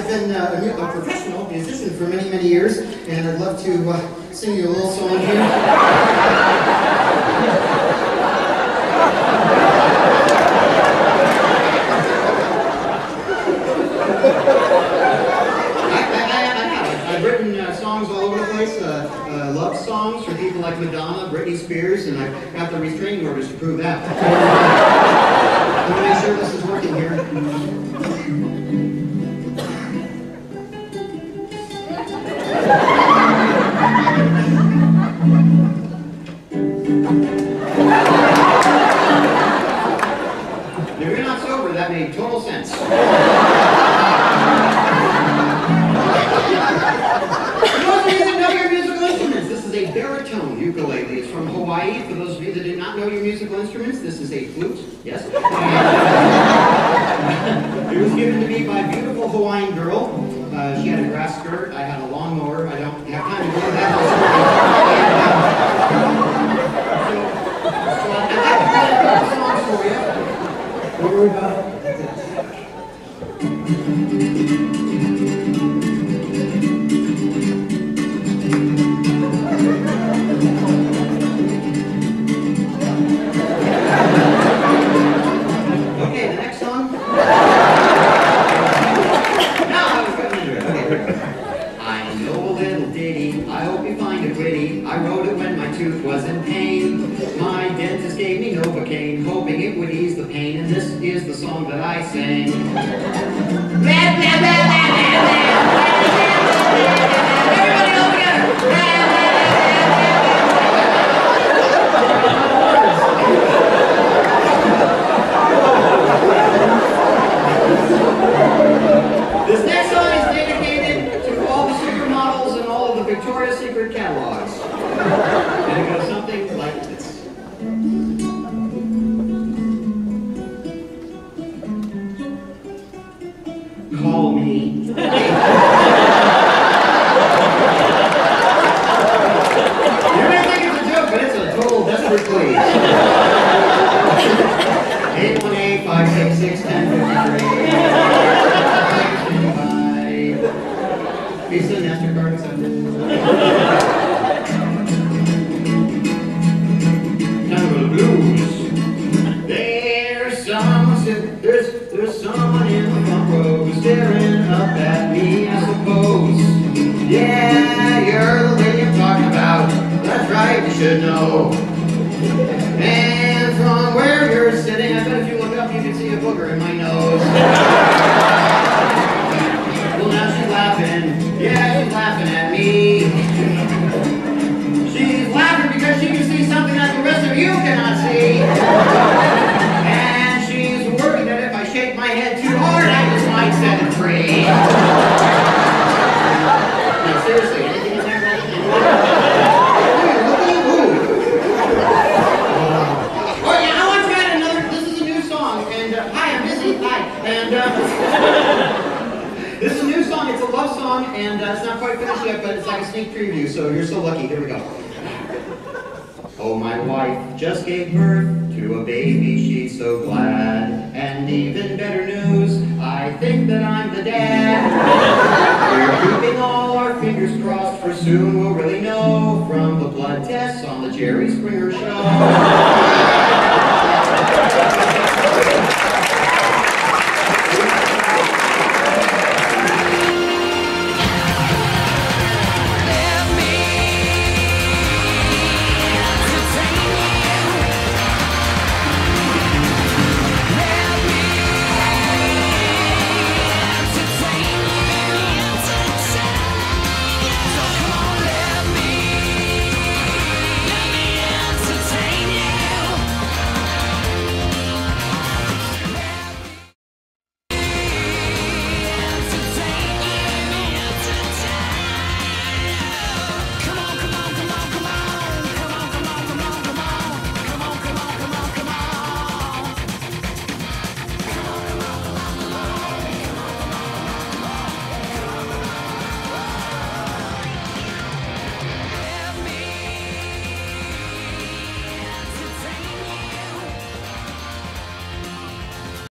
been a professional musician for many, many years, and I'd love to sing you a little song here. I've written songs all over the place, love songs for people like Madonna, Britney Spears, and I've got the restraining orders to prove that. Let me make sure this is working here. If you're not sober, that made total sense. A baritone ukulele. It's from Hawaii. For those of you that did not know your musical instruments, this is a flute. Yes. It was given to me by a beautiful Hawaiian girl. She had a grass skirt. I had a lawnmower. I don't have time to go into that whole story. So I'd like to play a couple songs for you. Don't worry about it. I wrote it when my tooth was in pain. My dentist gave me Novocaine, hoping it would ease the pain, and this is the song that I sing. Everybody all together! This next song is dedicated to all the supermodels and all of the Victoria's Secret catalogs. And it goes something like this. Call me. You may think it's a joke, but it's a total desperate plea. 818-566-1053. Visa, MasterCard, accepted. There's someone in the front row staring up at me, I suppose. Yeah, you're the lady I'm talking about. That's right, you should know. And from where you're sitting, I bet if you look up, you can see a booger in my nose. Well, now she's laughing. Yeah, she's laughing at me. She's laughing because she can see something that the rest of you cannot see. Shake my head too hard, I just might set it free. No, seriously, anything in there right Oh yeah, I want to try another, this is a new song, and hi, I'm busy, hi. And this is a new song, it's a love song, and it's not quite finished yet, but it's like a sneak preview, so you're so lucky, here we go. Oh, my wife just gave birth to a baby, she's so glad. And even better news, I think that I'm the dad. We're keeping all our fingers crossed, for soon we'll really know from the blood tests on the Jerry Springer Show.